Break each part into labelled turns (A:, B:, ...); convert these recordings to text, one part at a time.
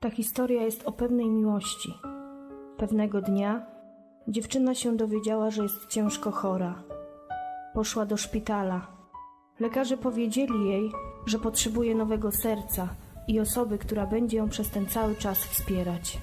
A: Ta historia jest o pewnej miłości. Pewnego dnia dziewczyna się dowiedziała, że jest ciężko chora. Poszła do szpitala. Lekarze powiedzieli jej, że potrzebuje nowego serca i osoby, która będzie ją przez ten cały czas wspierać.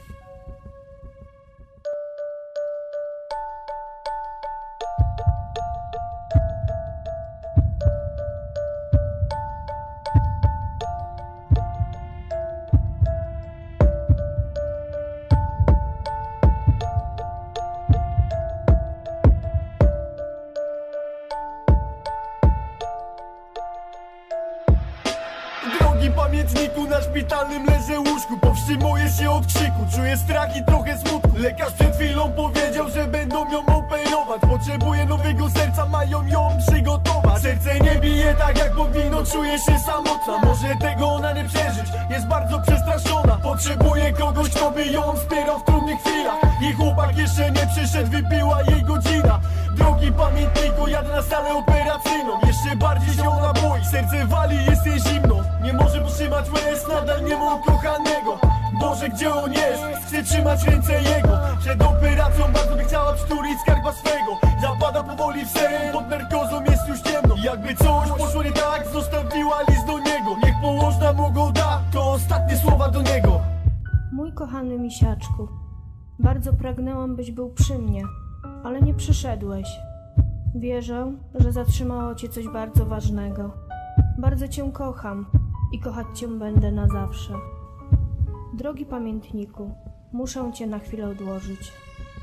B: Drogi pamiętniku, na szpitalnym leżę łóżku. Powstrzymuję się od krzyku, czuję strach i trochę smutku. Lekarz przed chwilą powiedział, że będą ją operować. Potrzebuję nowego serca, mają ją przygotować. Serce nie bije tak jak powinno, czuję się samotna. Może tego ona nie przeżyć, jest bardzo przestraszona. Potrzebuje kogoś, kto by ją wspierał w trudnych chwilach. Jej chłopak jeszcze nie przyszedł, wybiła jej godzina. Drogi pamiętniku, jadę na salę operacyjną. Jeszcze bardziej się ona boi, serce wali, jest jej zimno. Nie może powstrzymać łez, nadal nie ma ukochanego. Boże, gdzie on jest? Chcę trzymać ręce jego. Przed operacją bardzo by chciała przytulić skarba swego. Zapada powoli w sen, pod narkozą jest już ciemno. Jakby coś poszło nie tak, zostawiła list do niego. Niech położna mu go da, to ostatnie słowa do niego.
A: Mój kochany misiaczku, bardzo pragnęłam, byś był przy mnie, ale nie przyszedłeś. Wierzę, że zatrzymało cię coś bardzo ważnego. Bardzo cię kocham i kochać cię będę na zawsze. Drogi pamiętniku, muszę cię na chwilę odłożyć.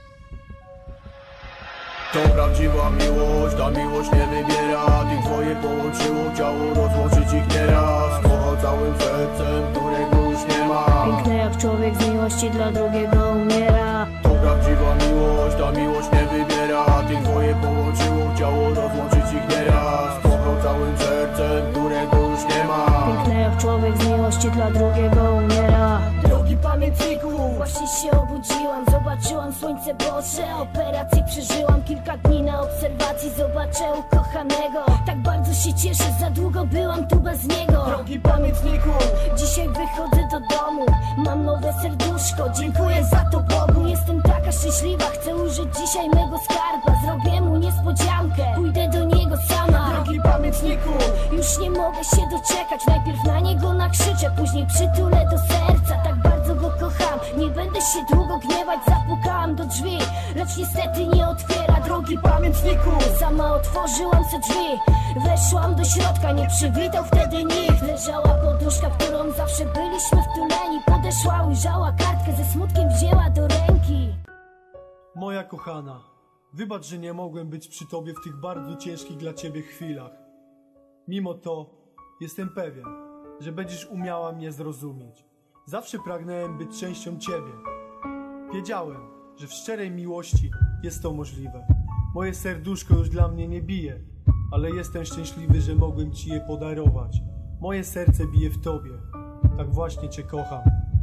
B: To prawdziwa miłość, ta miłość nie wybiera. Tych twoje połączyło ciało, rozłączyć ich nieraz. Kochał całym sercem, którego już nie ma.
A: Piękne jak człowiek z miłości dla drugiego umiera.
B: To prawdziwa miłość, ta miłość nie wybiera. Tych twoje połączyło ciało, rozłączyć ich nieraz. Kochał całym sercem, którego już nie ma.
A: Piękne jak człowiek z miłości dla drugiego umiera.
C: Drogi pamiętniku, właśnie się obudziłam. Zobaczyłam słońce Boże, operację przeżyłam. Kilka dni na obserwacji, zobaczę ukochanego. Tak bardzo się cieszę, za długo byłam tu bez niego.
B: Drogi pamiętniku,
C: dzisiaj wychodzę do domu, mam nowe serduszko, dziękuję za to Bogu. Jestem taka szczęśliwa, chcę użyć dzisiaj mego skarba. Zrobię mu niespodziankę, pójdę do niego sama.
B: drogi pamiętniku,
C: Już nie mogę się doczekać, najpierw na niego nakrzyczę, później przytulę do serca. Tak bardzo go kocham, nie będę się długo gniewać. Zapukałam do drzwi, lecz niestety nie otwiera. Drogi
B: pamiętniku,
C: sama otworzyłam se drzwi, weszłam do środka, nie przywitał wtedy nikt. Leżała poduszka, w którą zawsze byliśmy wtuleni. Podeszła, ujrzała kartkę, ze smutkiem wzięła do ręki.
D: Moja kochana, wybacz, że nie mogłem być przy tobie w tych bardzo ciężkich dla ciebie chwilach. Mimo to jestem pewien, że będziesz umiała mnie zrozumieć. Zawsze pragnąłem być częścią ciebie. Wiedziałem, że w szczerej miłości jest to możliwe. Moje serduszko już dla mnie nie bije, ale jestem szczęśliwy, że mogłem ci je podarować. Moje serce bije w tobie. Tak właśnie cię kocham.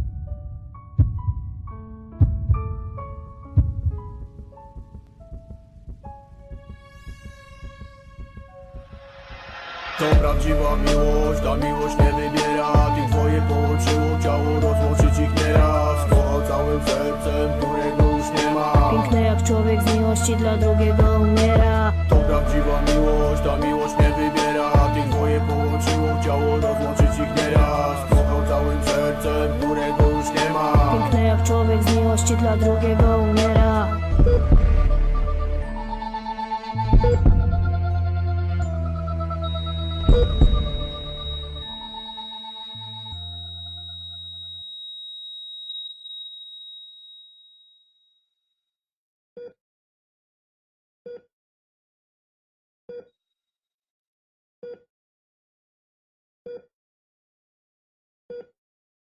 B: to prawdziwa miłość, ta miłość nie wybiera. Tych twoje połączyło ciało, rozłączyć ich nieraz. Kochał całym sercem, którego już nie ma.
A: Piękne jak człowiek z miłości dla drugiego umiera.
B: To prawdziwa miłość, ta miłość nie wybiera. Tych twoje połączyło ciało, rozłączyć ich nieraz. Kochał całym sercem, którego już nie ma.
A: Piękne jak człowiek z miłości dla drugiego